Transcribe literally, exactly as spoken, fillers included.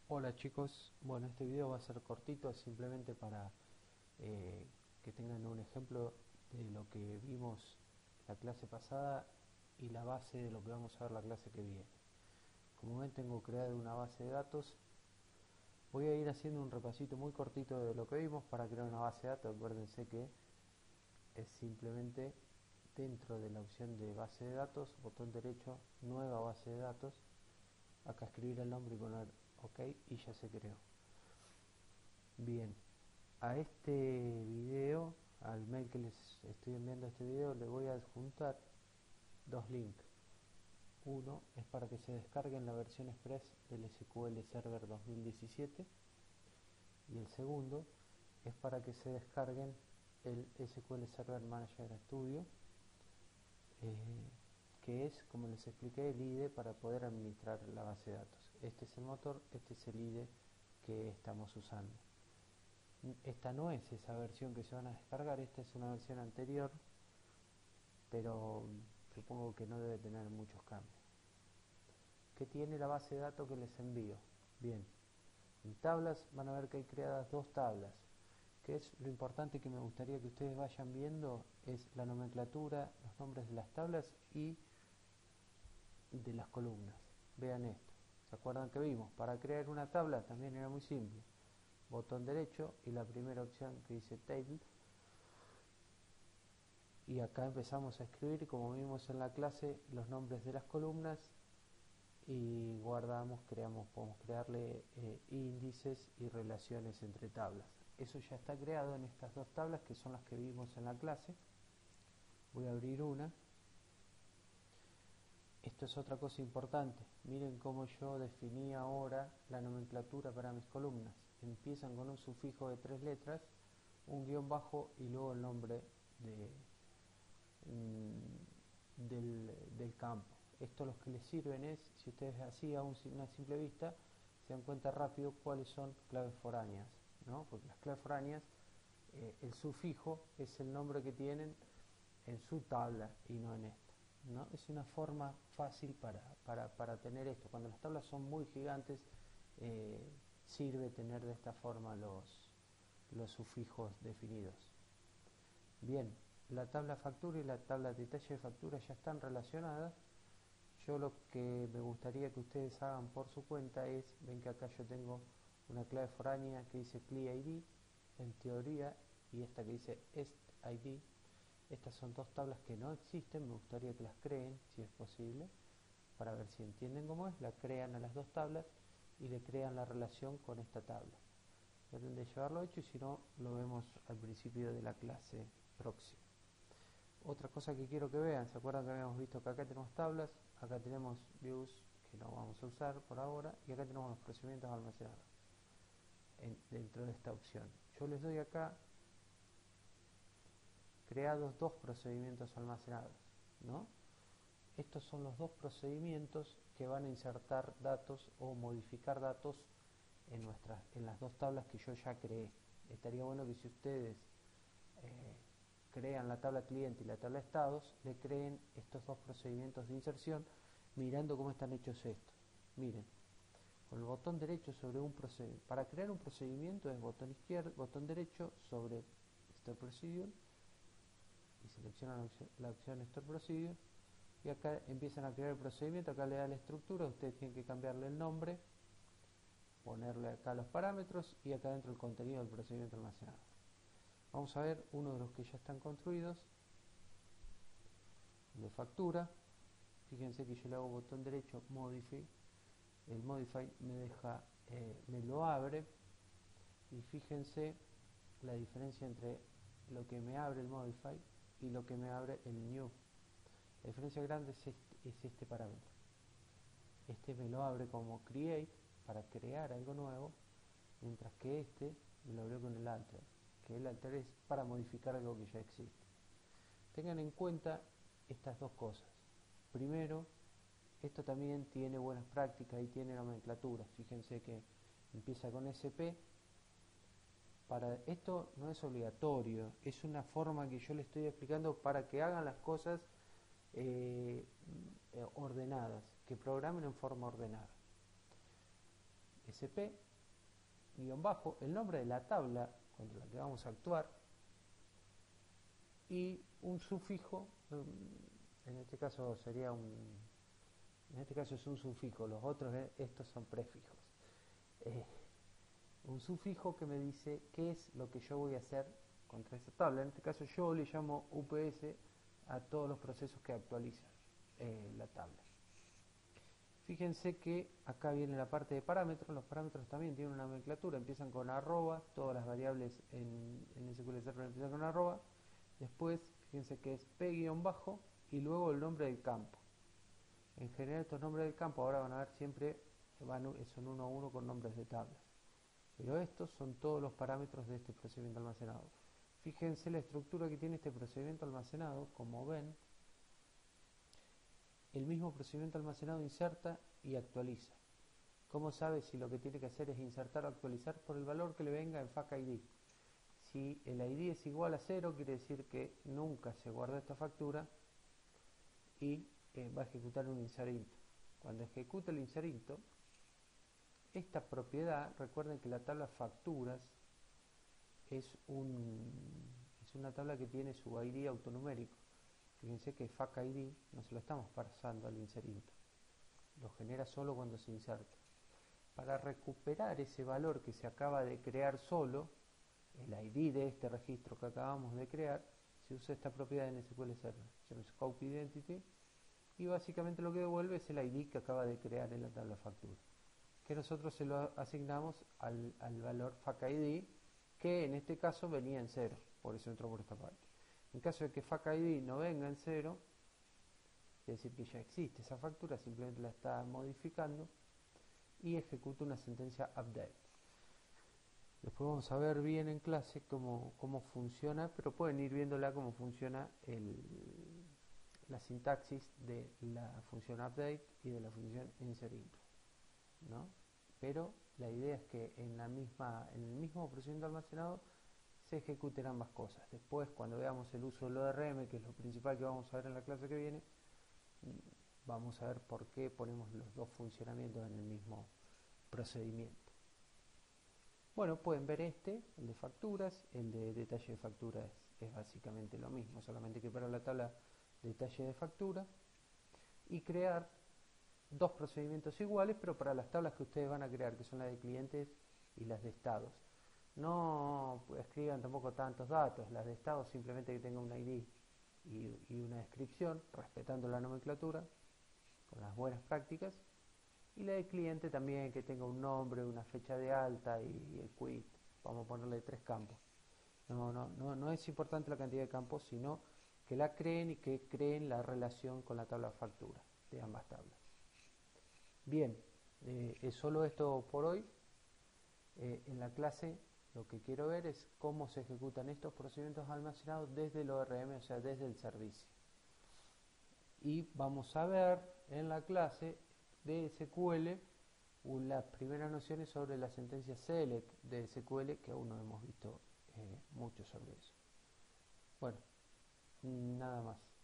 Hola chicos, bueno, este video va a ser cortito, es simplemente para eh, que tengan un ejemplo de lo que vimos la clase pasada y la base de lo que vamos a ver la clase que viene. Como ven, tengo creado una base de datos. Voy a ir haciendo un repasito muy cortito de lo que vimos para crear una base de datos. Acuérdense que es simplemente dentro de la opción de base de datos, botón derecho, nueva base de datos, acá escribir el nombre y poner ok y ya se creó. Bien, a este video, al mail que les estoy enviando este video, le voy a adjuntar dos links. Uno es para que se descarguen la versión express del S Q L Server dos mil diecisiete y el segundo es para que se descarguen el S Q L Server Manager Studio, eh, que es, como les expliqué, el I D E para poder administrar la base de datos. Este es el motor, este es el I D E que estamos usando. Esta no es esa versión que se van a descargar, esta es una versión anterior, pero supongo que no debe tener muchos cambios. ¿Qué tiene la base de datos que les envío? Bien, en tablas van a ver que hay creadas dos tablas, que es lo importante que me gustaría que ustedes vayan viendo, es la nomenclatura, los nombres de las tablas y de las columnas. Vean esto, ¿se acuerdan que vimos? Para crear una tabla también era muy simple, botón derecho y la primera opción que dice Table, y acá empezamos a escribir, como vimos en la clase, los nombres de las columnas y guardamos, creamos, podemos crearle eh, índices y relaciones entre tablas. Eso ya está creado en estas dos tablas que son las que vimos en la clase. Voy a abrir una. Esto es otra cosa importante. Miren cómo yo definí ahora la nomenclatura para mis columnas. Empiezan con un sufijo de tres letras, un guión bajo y luego el nombre de, mm, del, del campo. Esto lo que les sirven es, si ustedes así a un, una simple vista, se dan cuenta rápido cuáles son claves foráneas, ¿no? Porque las claves foráneas, eh, el sufijo es el nombre que tienen en su tabla y no en esta, ¿no? Es una forma fácil para, para, para tener esto. Cuando las tablas son muy gigantes, eh, sirve tener de esta forma los, los sufijos definidos. Bien, la tabla factura y la tabla de detalle de factura ya están relacionadas. Yo lo que me gustaría que ustedes hagan por su cuenta es, ven que acá yo tengo una clave foránea que dice CLI I D, en teoría, y esta que dice EST-I D. Estas son dos tablas que no existen, me gustaría que las creen, si es posible, para ver si entienden cómo es. La crean a las dos tablas y le crean la relación con esta tabla. Traten de llevarlo hecho y si no, lo vemos al principio de la clase próxima. Otra cosa que quiero que vean, ¿se acuerdan que habíamos visto que acá tenemos tablas? Acá tenemos views que no vamos a usar por ahora y acá tenemos los procedimientos almacenados en, dentro de esta opción. Yo les doy acá creados dos procedimientos almacenados, ¿no? Estos son los dos procedimientos que van a insertar datos o modificar datos en, nuestras, en las dos tablas que yo ya creé. Estaría bueno que si ustedes eh, crean la tabla cliente y la tabla estados, le creen estos dos procedimientos de inserción mirando cómo están hechos estos. Miren, con el botón derecho sobre un procedimiento, para crear un procedimiento es botón izquierdo, botón derecho sobre Start Procedure y seleccionan la opción, la opción Start Procedure y acá empiezan a crear el procedimiento. Acá le da la estructura, ustedes tienen que cambiarle el nombre, ponerle acá los parámetros y acá dentro el contenido del procedimiento almacenado. Vamos a ver uno de los que ya están construidos, de factura. Fíjense que yo le hago botón derecho Modify, el Modify me deja, eh, me lo abre y fíjense la diferencia entre lo que me abre el Modify y lo que me abre el New. La diferencia grande es este, es este parámetro. Este me lo abre como Create para crear algo nuevo, mientras que este me lo abrió con el Alter, que el Alter es para modificar algo que ya existe. Tengan en cuenta estas dos cosas. Primero, esto también tiene buenas prácticas y tiene nomenclatura. Fíjense que empieza con S P. Para esto no es obligatorio, es una forma que yo le estoy explicando para que hagan las cosas eh, ordenadas, que programen en forma ordenada. sp, guión bajo, el nombre de la tabla contra la que vamos a actuar, y un sufijo, en este caso sería un, en este caso es un sufijo, los otros, estos son prefijos. Eh, un sufijo que me dice qué es lo que yo voy a hacer contra esa tabla. En este caso yo le llamo U P S a todos los procesos que actualizan eh, la tabla. Fíjense que acá viene la parte de parámetros. Los parámetros también tienen una nomenclatura, empiezan con arroba, todas las variables en, en S Q L Server empiezan con arroba. Después, fíjense que es p-bajo y luego el nombre del campo. En general estos nombres del campo ahora van a ver siempre, van, son uno a uno con nombres de tablas. Pero estos son todos los parámetros de este procedimiento almacenado. Fíjense la estructura que tiene este procedimiento almacenado, como ven, el mismo procedimiento almacenado inserta y actualiza. ¿Cómo sabe si lo que tiene que hacer es insertar o actualizar? Por el valor que le venga en FACID. Si el I D es igual a cero, quiere decir que nunca se guarda esta factura y eh, va a ejecutar un insert int. Cuando ejecute el insert int, esta propiedad, recuerden que la tabla facturas es, un, es una tabla que tiene su I D autonumérico. Fíjense que FACID no se lo estamos pasando al insert int, lo genera solo cuando se inserta. Para recuperar ese valor que se acaba de crear solo, el I D de este registro que acabamos de crear, se usa esta propiedad en S Q L Server, se llama Scope Identity, y básicamente lo que devuelve es el I D que acaba de crear en la tabla factura, que nosotros se lo asignamos al, al valor FACID, que en este caso venía en cero, por eso entró por esta parte. En caso de que FACID no venga en cero, es decir que ya existe esa factura, simplemente la está modificando y ejecuta una sentencia update. Después vamos a ver bien en clase cómo, cómo funciona, pero pueden ir viéndola cómo funciona el, la sintaxis de la función update y de la función insert, ¿no? Pero la idea es que en, la misma, en el mismo procedimiento almacenado se ejecuten ambas cosas. Después, cuando veamos el uso del O R M, que es lo principal que vamos a ver en la clase que viene, vamos a ver por qué ponemos los dos funcionamientos en el mismo procedimiento. Bueno, pueden ver este, el de facturas, el de detalle de factura es, es básicamente lo mismo, solamente que para la tabla detalle de factura, y crear dos procedimientos iguales, pero para las tablas que ustedes van a crear, que son las de clientes y las de estados. No escriban tampoco tantos datos, las de estados simplemente que tenga un I D y, y una descripción, respetando la nomenclatura, con las buenas prácticas, y la de cliente también que tenga un nombre, una fecha de alta y el quit. Vamos a ponerle tres campos. No, no, no, no es importante la cantidad de campos, sino que la creen y que creen la relación con la tabla factura de ambas tablas. Bien, eh, es solo esto por hoy. Eh, en la clase lo que quiero ver es cómo se ejecutan estos procedimientos almacenados desde el O R M, o sea, desde el servicio. Y vamos a ver en la clase de S Q L las primeras nociones sobre la sentencia select de S Q L, que aún no hemos visto eh, mucho sobre eso. Bueno, nada más.